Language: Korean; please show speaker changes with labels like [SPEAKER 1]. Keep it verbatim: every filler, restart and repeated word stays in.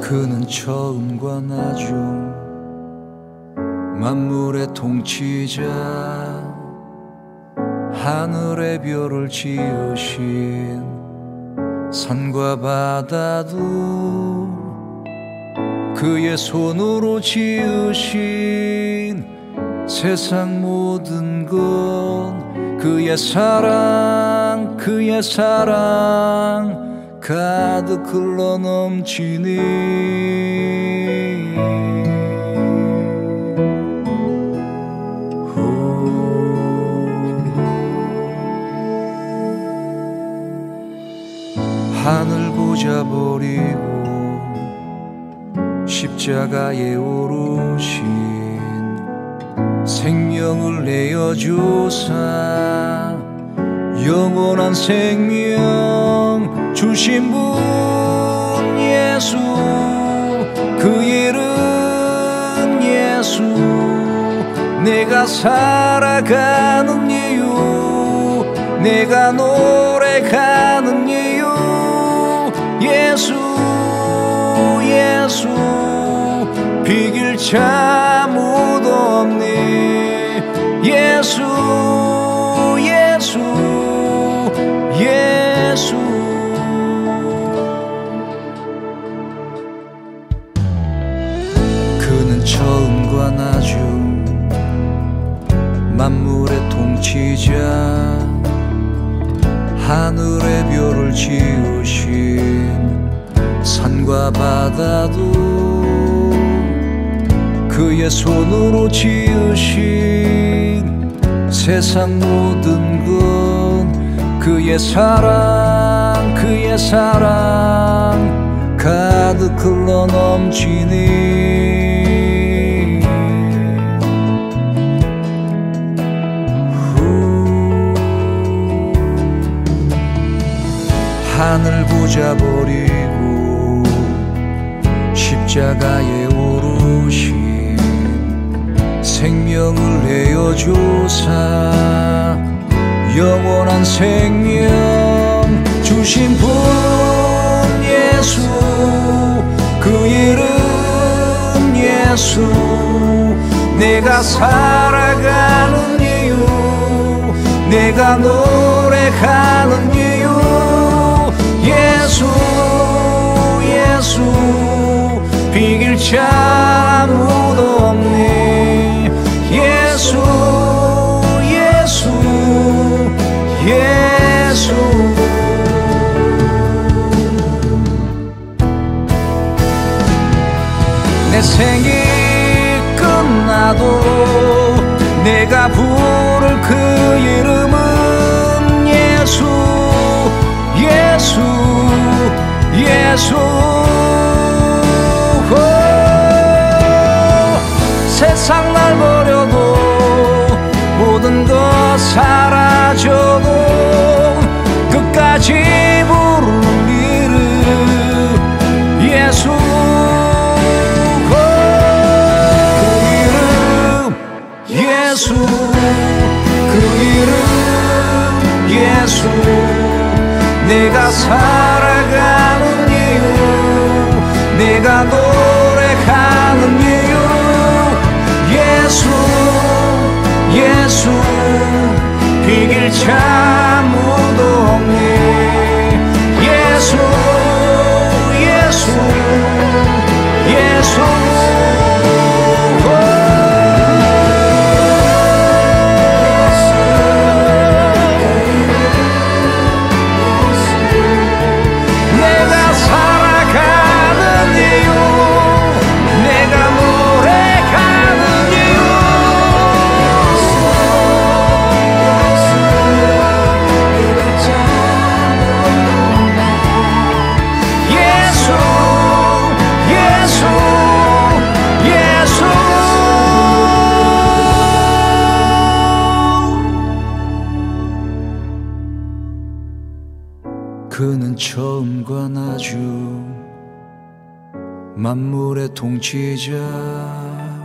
[SPEAKER 1] 그는 처음과 나중 만물의 통치자, 하늘의 별을 지으신 산과 바다도 그의 손으로 지으신 세상 모든 건 그의 사랑, 그의 사랑 가득 흘러 넘치니. 하늘 보자 버리고 십자가에 오르신 생명을 내어주사 영원한 생명 주신 분 예수, 그 이름 예수. 내가 살아가는 이유, 내가 노래가는 이유 예수, 예수. 비길 자 아무도 없니 예수, 예수, 예수. 그는 처음과 나중 만물의 통치자, 하늘의 별을 지으신 산과 바다도 그의 손으로 지으신 세상 모든 건 그의 사랑, 그의 사랑 가득 흘러 넘치니. 하늘 보자 버리고 십자가에 오르신 생명을 내어주사 영원한 생명 주신 분 예수, 그 이름 예수. 내가 살아가는 이유, 내가 노래가는 이유 예수, 예수. 비길 자 아무도 없니 예수, 예수, 예수. 내 생이 끝나도 내가 부를 그 이름은 예수, 예수, 예수. 세상 날 버려도 모든 것 사라져도 끝까지 부를 이름 예수, 그 이름 예수, 그 이름 예수. 내가 살아가는 이유, 내가 노래하는 이유 예수, 예수. 비길 자 아무도 없니 예수, 예수, 예수. 그는 처음과 나중 만물의 통치자,